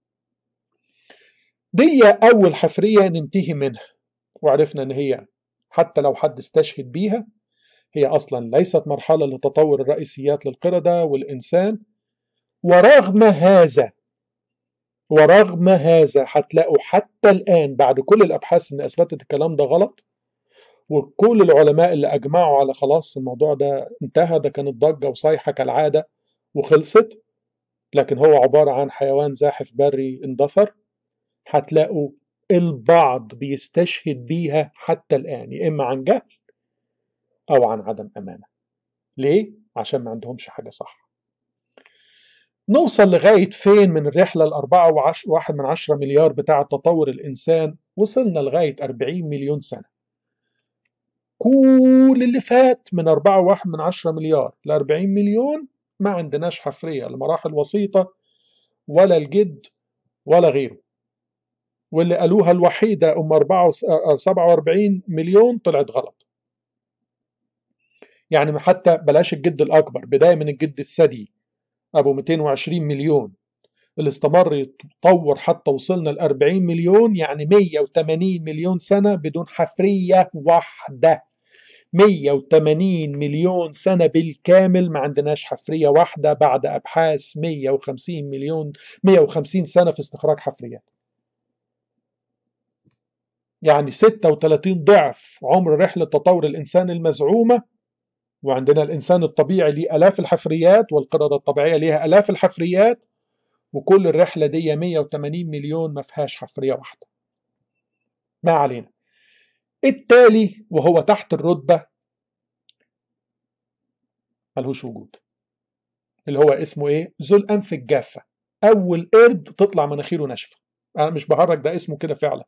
دي أول حفرية ننتهي منها، وعرفنا إن هي حتى لو حد استشهد بيها هي أصلا ليست مرحلة لتطور الرئيسيات للقردة والإنسان. ورغم هذا ورغم هذا هتلاقوا حتى الآن بعد كل الأبحاث اللي أثبتت الكلام ده غلط، وكل العلماء اللي أجمعوا على خلاص الموضوع ده انتهى، ده كانت ضجة وصيحة كالعادة وخلصت، لكن هو عبارة عن حيوان زاحف بري اندثر، هتلاقوا البعض بيستشهد بيها حتى الآن، يا إما عن جهل أو عن عدم أمانة. ليه؟ عشان ما عندهمش حاجة صح. نوصل لغاية فين من الرحلة الأربعة واحد من عشرة مليار بتاع تطور الإنسان؟ وصلنا لغاية أربعين مليون سنة. كل اللي فات من أربعة واحد من عشرة مليار ل أربعين مليون ما عندناش حفرية لمراحل وسيطة ولا الجد ولا غيره. واللي قالوها الوحيدة أم سبعة وأربعين مليون طلعت غلط. يعني حتى بلاش الجد الأكبر، بداية من الجد الثدي أبو مئتين وعشرين مليون اللي استمر يتطور حتى وصلنا ل أربعين مليون، يعني مئة وثمانين مليون سنة بدون حفرية واحدة. مئة وثمانين مليون سنة بالكامل ما عندناش حفرية واحدة بعد أبحاث مئة وخمسين مليون مئة وخمسين سنة في استخراج حفريات. يعني ستة وثلاثين ضعف عمر رحلة تطور الإنسان المزعومة، وعندنا الإنسان الطبيعي ليه آلاف الحفريات والقردة الطبيعية ليها آلاف الحفريات، وكل الرحلة دي مئة وثمانين مليون ما فيهاش حفرية واحدة. ما علينا. التالي وهو تحت الرتبة ملهوش وجود، اللي هو اسمه ايه؟ ذو الأنف الجافة. أول قرد تطلع مناخيره ناشفة. أنا مش بهرج، ده اسمه كده فعلا.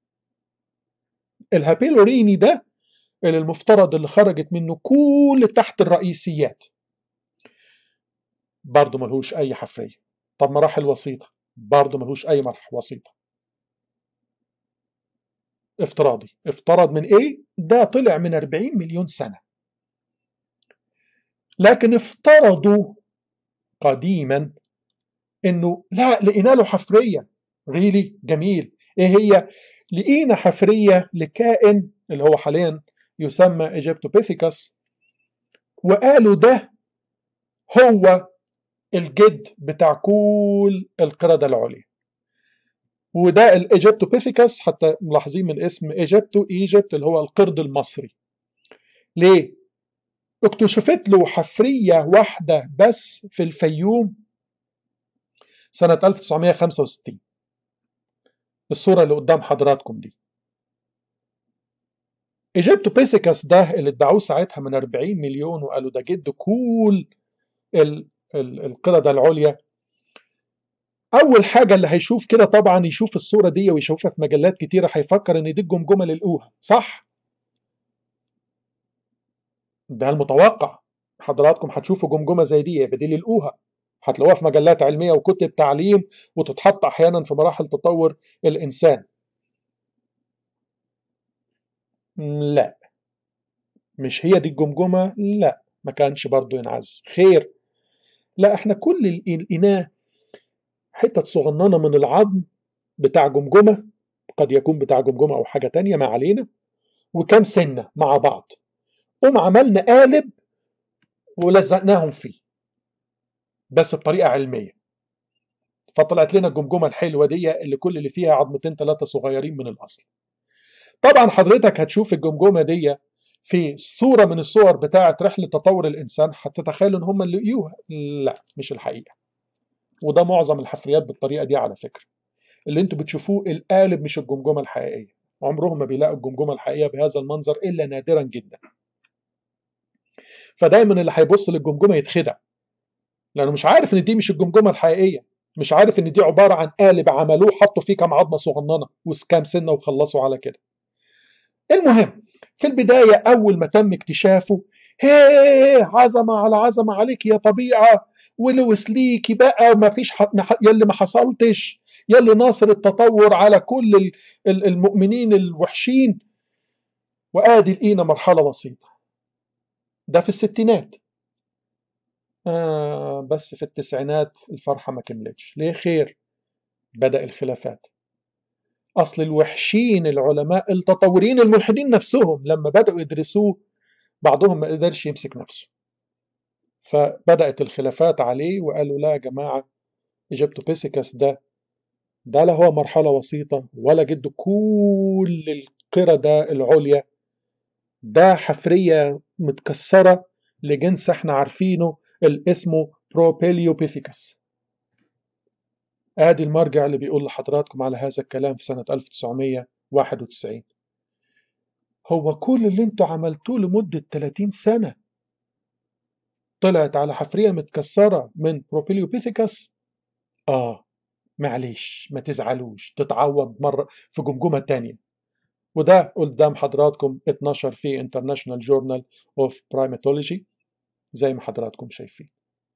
الهابيلوريني ده اللي المفترض اللي خرجت منه كل تحت الرئيسيات برضه ملهوش أي حفرية. طب مراحل وسيطة برضه ملهوش أي مراحل وسيطة. افتراضي. افترض من ايه؟ ده طلع من أربعين مليون سنة. لكن افترضوا قديما انه لا، لقينا له حفرية. ريلي جميل. ايه هي؟ لقينا حفرية لكائن اللي هو حاليا يسمى ايجيبتوبيثيكس، وقالوا ده هو الجد بتاع كل القردة العليا. وده الايجيبتوبيثيكس حتى ملاحظين من اسم ايجيبتو، ايجيبت اللي هو القرد المصري. ليه؟ اكتشفت له حفرية واحدة بس في الفيوم سنة ألف وتسعمئة وخمسة وستين. الصورة اللي قدام حضراتكم دي ايجيبتوبيثيكس ده اللي ادعوه ساعتها من أربعين مليون وقالوا ده جد كل القردة العليا. اول حاجة اللي هيشوف كده طبعا يشوف الصورة دي ويشوفها في مجلات كتيرة هيفكر ان دي الجمجمة للأوهة، صح؟ ده المتوقع. حضراتكم هتشوفوا جمجمة زي دي يبقى دي للأوهة، هتلاقوها في مجلات علمية وكتب تعليم وتتحط أحيانا في مراحل تطور الإنسان. لا، مش هي دي الجمجمة. لا، ما كانش برضو ينعز خير. لا، احنا كل اللي لقيناه حتة صغننة من العظم بتاع جمجمة، قد يكون بتاع جمجمة أو حاجة تانية ما علينا، وكم سنة مع بعض، قوم عملنا قالب ولزقناهم فيه بس بطريقة علمية، فطلعت لنا الجمجمة الحلوة دي اللي كل اللي فيها عظمتين ثلاثة صغيرين من الأصل. طبعا حضرتك هتشوف الجمجمة دي في صورة من الصور بتاعة رحلة تطور الإنسان هتتخيلوا إن هم اللي لقيوها. لا، مش الحقيقة. وده معظم الحفريات بالطريقة دي على فكرة. اللي انتوا بتشوفوه القالب مش الجمجمة الحقيقية. عمرهم ما بيلاقوا الجمجمة الحقيقية بهذا المنظر إلا نادرا جدا. فدايما اللي هيبص للجمجمة يتخدع، لأنه مش عارف إن دي مش الجمجمة الحقيقية، مش عارف إن دي عبارة عن قالب عملوه حطوا فيه كام عظمة صغننة وكام سنة وخلصوا على كده. المهم في البداية أول ما تم اكتشافه، هيه عظمة على عظمة عليك يا طبيعة، ولوس ليكي بقى ما فيش حق يلي ما حصلتش، يلي ناصر التطور على كل المؤمنين الوحشين. وآدي لقينا مرحلة بسيطة. ده في الستينات. آه بس في التسعينات الفرحة ما كملتش. ليه خير؟ بدأ الخلافات. أصل الوحشين العلماء التطورين الملحدين نفسهم لما بدأوا يدرسوه بعضهم ما قدرش يمسك نفسه، فبدأت الخلافات عليه وقالوا لا يا جماعة، إيجيبتوبيثيكس ده ده لا هو مرحلة وسيطة ولا جد كل القردة العليا، ده حفرية متكسرة لجنس احنا عارفينه اللي اسمه بروبيليوبيثيكس. ادي المرجع اللي بيقول لحضراتكم على هذا الكلام في سنة ألف وتسعمية وواحد وتسعين. هو كل اللي انتوا عملتوه لمدة ثلاثين سنة طلعت على حفرية متكسرة من بروبيليوبيثيكس؟ اه معليش ما تزعلوش، تتعوض مرة في جمجمة تانية. وده قدام حضراتكم اتنشر في International Journal of Primatology زي ما حضراتكم شايفين.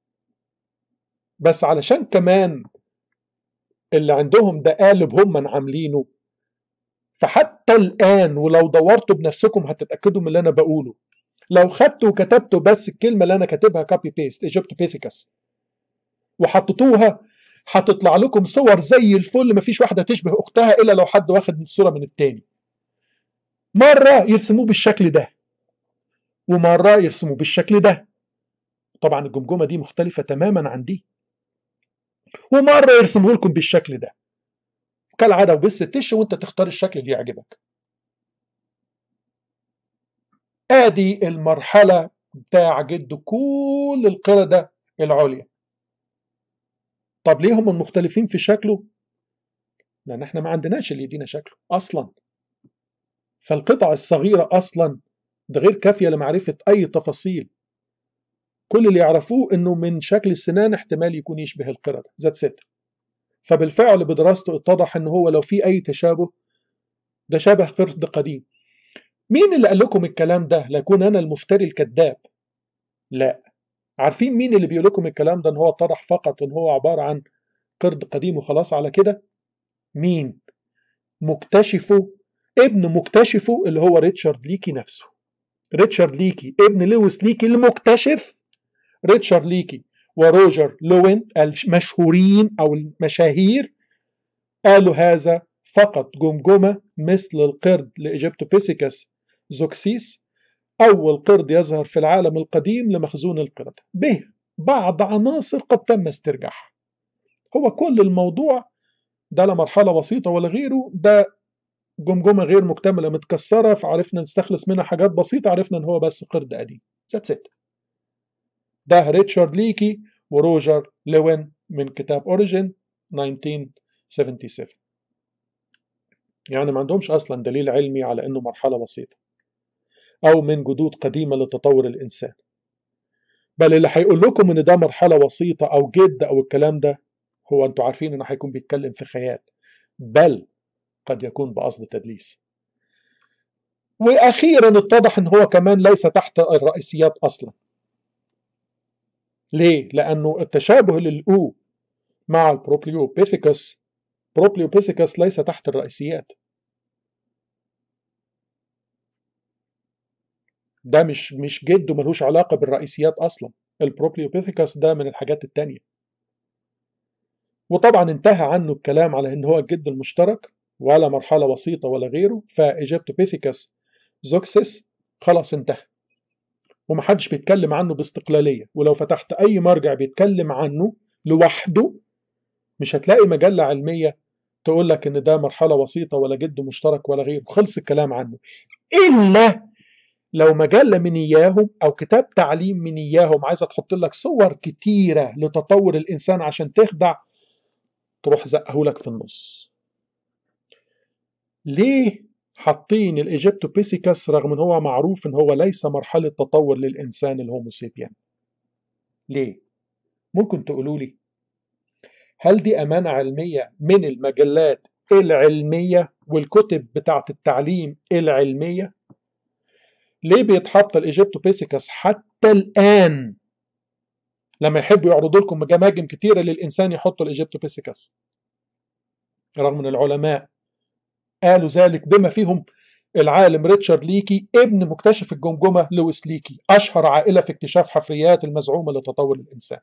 بس علشان كمان اللي عندهم ده قالب هم عاملينه، فحتى الآن ولو دورتوا بنفسكم هتتأكدوا من اللي أنا بقوله. لو خدتوا وكتبتوا بس الكلمة اللي أنا كاتبها كوبي بيست إيجيبتوبيثيكس وحطيتوها هتطلع لكم صور زي الفل، مفيش واحدة تشبه أختها إلا لو حد واخد الصورة من التاني. مرة يرسموه بالشكل ده ومرة يرسموه بالشكل ده، طبعا الجمجمة دي مختلفة تماما عن دي، ومرة يرسموه لكم بالشكل ده كالعادة وبس التش وانت تختار الشكل اللي يعجبك. ادي المرحلة بتاع جد كل القردة العليا. طب ليه هم مختلفين في شكله؟ لان احنا ما عندناش اللي يدينا شكله اصلا، فالقطع الصغيرة اصلا ده غير كافية لمعرفة اي تفاصيل. كل اللي يعرفوه انه من شكل السنان احتمال يكون يشبه القردة ذات ست. فبالفعل بدراسته اتضح ان هو لو في اي تشابه ده شبه قرد قديم. مين اللي قال لكم الكلام ده؟ لا يكون انا المفتري الكذاب. لا، عارفين مين اللي بيقول لكم الكلام ده ان هو اتضح فقط ان هو عبارة عن قرد قديم وخلاص على كده؟ مين؟ مكتشفه، ابن مكتشفه اللي هو ريتشارد ليكي نفسه. ريتشارد ليكي ابن لويس ليكي المكتشف. ريتشارد ليكي وروجر لوين المشهورين او المشاهير قالوا هذا فقط جمجمة مثل القرد لإيجيبتوبيثيكس زوكسيس، أول قرد يظهر في العالم القديم لمخزون القرد به بعض عناصر قد تم استرجاعها. هو كل الموضوع ده لا مرحلة بسيطة ولا غيره، ده جمجمة غير مكتملة متكسرة فعرفنا نستخلص منها حاجات بسيطة، عرفنا ان هو بس قرد قديم. ذاتس ات. ده ريتشارد ليكي وروجر لوين من كتاب اوريجين ألف وتسعمية وسبعة وسبعين. يعني ما عندهمش اصلا دليل علمي على انه مرحلة بسيطة او من جدود قديمة لتطور الانسان، بل اللي هيقول لكم ان ده مرحلة وسيطة او جد او الكلام ده هو انتوا عارفين انه هيكون بيتكلم في خيال، بل قد يكون بقصد تدليس. واخيرا اتضح ان هو كمان ليس تحت الرئيسيات اصلا. ليه؟ لانه التشابه اللي لقوه مع البروبليوبيثيكس، بروبليوبيثيكس ليس تحت الرئيسيات. ده مش مش جد وملوش علاقة بالرئيسيات اصلا. البروبليوبيثيكس ده من الحاجات التانية. وطبعا انتهى عنه الكلام على ان هو الجد المشترك ولا مرحلة وسيطة ولا غيره، فإيجيبتوبيثيكس زوكسيس خلاص انتهى ومحدش بيتكلم عنه باستقلالية. ولو فتحت أي مرجع بيتكلم عنه لوحده مش هتلاقي مجلة علمية تقول لك إن ده مرحلة وسيطة ولا جد مشترك ولا غيره، خلص الكلام عنه. إلا لو مجلة من إياهم أو كتاب تعليم من إياهم عايزة تحط لك صور كتيرة لتطور الإنسان عشان تخدع، تروح زقهولك في النص. ليه حاطين الإيجيبتوبيثيكس رغم ان هو معروف ان هو ليس مرحلة تطور للإنسان الهوموسيبيان؟ ليه؟ ممكن تقولوا لي هل دي أمانة علمية من المجلات العلمية والكتب بتاعت التعليم العلمية؟ ليه بيتحط الإيجيبتوبيثيكس حتى الآن لما يحبوا يعرضوا لكم جماجم كتيرة للإنسان يحطوا الإيجيبتوبيثيكس رغم ان العلماء قالوا ذلك بما فيهم العالم ريتشارد ليكي ابن مكتشف الجمجمة لويس ليكي، أشهر عائلة في اكتشاف حفريات المزعومة لتطور الإنسان.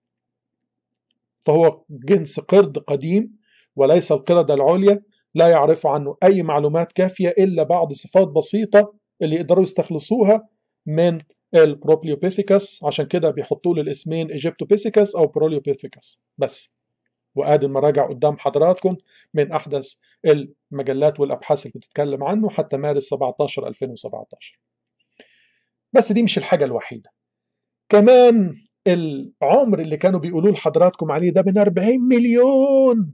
فهو جنس قرد قديم وليس القردة العليا، لا يعرف عنه أي معلومات كافية إلا بعض صفات بسيطة اللي يقدروا يستخلصوها من البروبليوبيثيكس، عشان كده بيحطوا له الاسمين ايجيبتوبيثيكس أو بروليوبيثيكس بس. وآدي المراجع قدام حضراتكم من أحدث المجلات والأبحاث اللي بتتكلم عنه حتى مارس سبعتاشر ألفين وسبعتاشر. بس دي مش الحاجة الوحيدة، كمان العمر اللي كانوا بيقولوا لحضراتكم عليه ده من أربعين مليون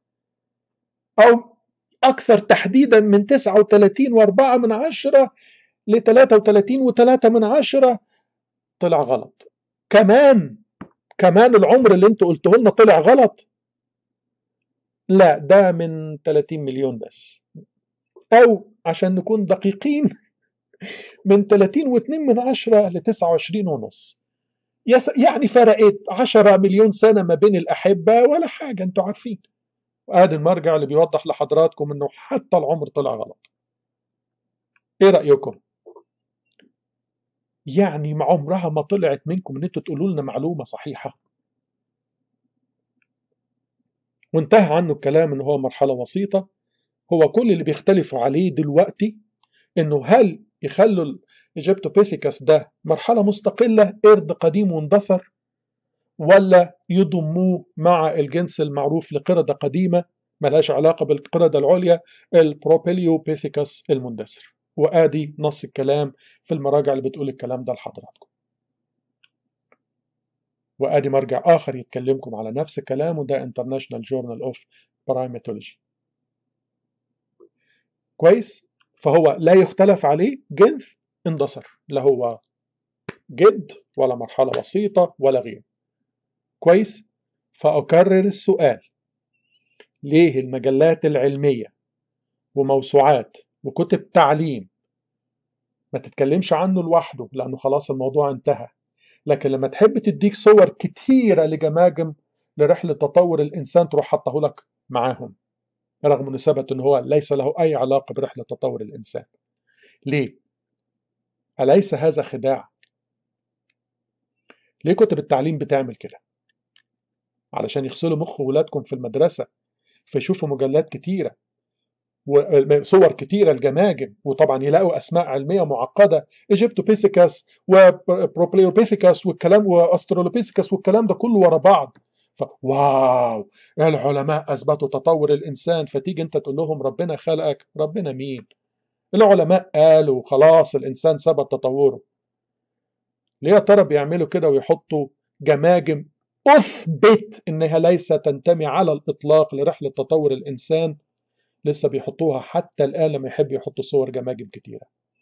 أو أكثر تحديدا من تسعة وثلاثين وأربعة من عشرة ل ثلاثة وثلاثين وثلاثة من عشرة طلع غلط. كمان كمان العمر اللي انتوا قلتوه لنا طلع غلط. لا، ده من ثلاثين مليون بس، أو عشان نكون دقيقين من ثلاثين واثنين من عشرة ل تسعة وعشرين ونص، يعني فرقت عشرة مليون سنة ما بين الأحبة ولا حاجة، انتوا عارفين. وادي المرجع اللي بيوضح لحضراتكم انه حتى العمر طلع غلط. ايه رأيكم؟ يعني مع عمرها ما طلعت منكم ان انتوا تقولوا لنا معلومة صحيحة. وانتهى عنه الكلام ان هو مرحلة وسيطة. هو كل اللي بيختلفوا عليه دلوقتي انه هل يخلوا الايجيبتوبيثيكس ده مرحلة مستقلة قرد قديم واندثر، ولا يضموه مع الجنس المعروف لقردة قديمة ملهاش علاقة بالقردة العليا البروبيليوبيثيكس المندثر. وآدي نص الكلام في المراجع اللي بتقول الكلام ده لحضراتكم. وآدي مرجع آخر يتكلمكم على نفس الكلام، وده International Journal of Primatology. كويس؟ فهو لا يختلف عليه جنس اندثر، لا هو جد ولا مرحلة وسيطة ولا غيره. كويس؟ فأكرر السؤال، ليه المجلات العلمية وموسوعات وكتب تعليم ما تتكلمش عنه لوحده لأنه خلاص الموضوع انتهى، لكن لما تحب تديك صور كتيرة لجماجم لرحلة تطور الإنسان تروح حطه لك معاهم، رغم أنه ثبت أنه هو ليس له أي علاقة برحلة تطور الإنسان؟ ليه؟ أليس هذا خداع؟ ليه كتب التعليم بتعمل كده؟ علشان يغسلوا مخ ولادكم في المدرسة فيشوفوا مجلات كتيرة وصور كتيرة الجماجم، وطبعا يلاقوا أسماء علمية معقدة، إيجيبتوبيثيكس وبروبليوبيثيكس والكلام وأسترولوبيثيكس والكلام ده كله ورا بعض. فواو، العلماء أثبتوا تطور الإنسان، فتيجي أنت تقول لهم ربنا خلقك. ربنا مين؟ العلماء قالوا خلاص الإنسان ثبت تطوره. ليه يا ترى بيعملوا كده ويحطوا جماجم أثبت إنها ليس تنتمي على الإطلاق لرحلة تطور الإنسان، لسه بيحطوها حتى الآن لما يحب يحطوا صور جماجم كتيرة؟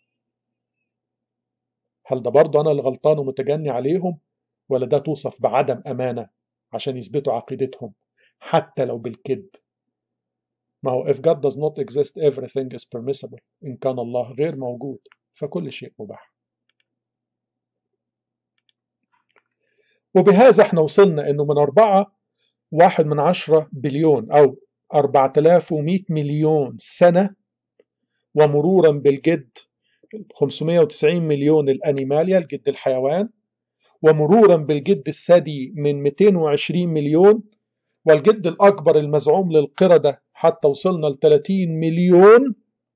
هل ده برضه أنا اللي غلطان ومتجني عليهم، ولا ده توصف بعدم أمانة عشان يثبتوا عقيدتهم حتى لو بالكذب؟ ما هو if God does not exist everything is permissible. إن كان الله غير موجود فكل شيء مباح. وبهذا احنا وصلنا انه من أربعة واحد من عشرة بليون أو أربعة آلاف ومئة مليون سنة، ومرورا بالجد خمسمئة وتسعين مليون الأنيماليا الجد الحيوان، ومرورا بالجد الثدي من مئتين وعشرين مليون، والجد الأكبر المزعوم للقردة حتى وصلنا ل ثلاثين مليون.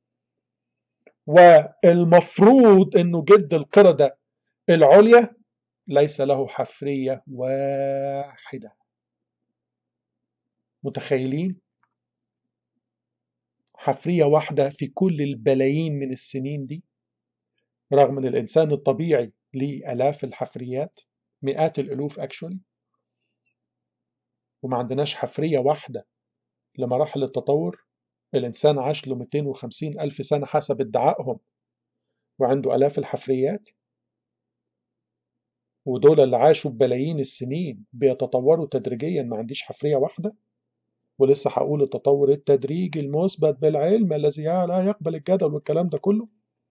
والمفروض أنه جد القردة العليا ليس له حفرية واحدة. متخيلين؟ حفرية واحدة في كل البلايين من السنين دي، رغم أن الإنسان الطبيعي ليه آلاف الحفريات، مئات الألوف أكشولي، وما عندناش حفرية واحدة لمراحل التطور. الإنسان عاش له مئتين وخمسين ألف سنة حسب ادعائهم، وعنده آلاف الحفريات، ودول اللي عاشوا ببلايين السنين بيتطوروا تدريجيا ما عنديش حفرية واحدة. ولسه هقول التطور التدريجي المثبت بالعلم الذي لا يقبل الجدل والكلام ده كله.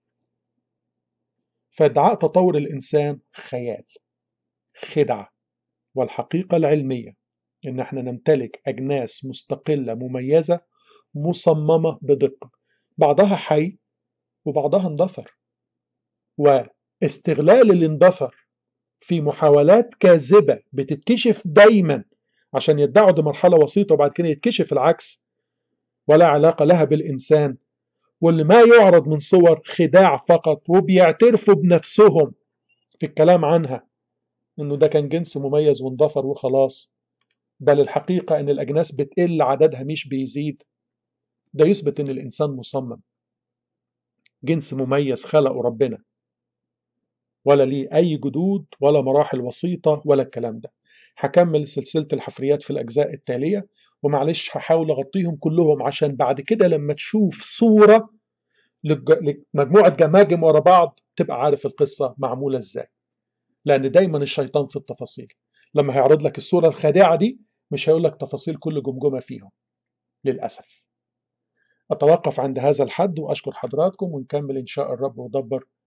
فادعاء تطور الإنسان خيال، خدعة. والحقيقة العلمية إن احنا نمتلك أجناس مستقلة مميزة مصممة بدقة، بعضها حي وبعضها اندثر. واستغلال اللي اندثر في محاولات كاذبة بتتكشف دايما عشان يدعوا دي مرحلة وسيطة وبعد كده يتكشف العكس ولا علاقة لها بالإنسان، واللي ما يعرض من صور خداع فقط، وبيعترفوا بنفسهم في الكلام عنها انه ده كان جنس مميز واندثر وخلاص، بل الحقيقة ان الأجناس بتقل عددها مش بيزيد. ده يثبت ان الإنسان مصمم جنس مميز خلقه ربنا، ولا ليه أي جدود ولا مراحل وسيطة ولا الكلام ده. هكمل سلسلة الحفريات في الأجزاء التالية، ومعلش هحاول أغطيهم كلهم عشان بعد كده لما تشوف صورة لمجموعة جماجم ورا بعض تبقى عارف القصة معمولة إزاي، لأن دايما الشيطان في التفاصيل. لما هيعرض لك الصورة الخادعة دي مش هيقول لك تفاصيل كل جمجمة فيهم للأسف. أتوقف عند هذا الحد وأشكر حضراتكم، ونكمل إن شاء الرب ودبر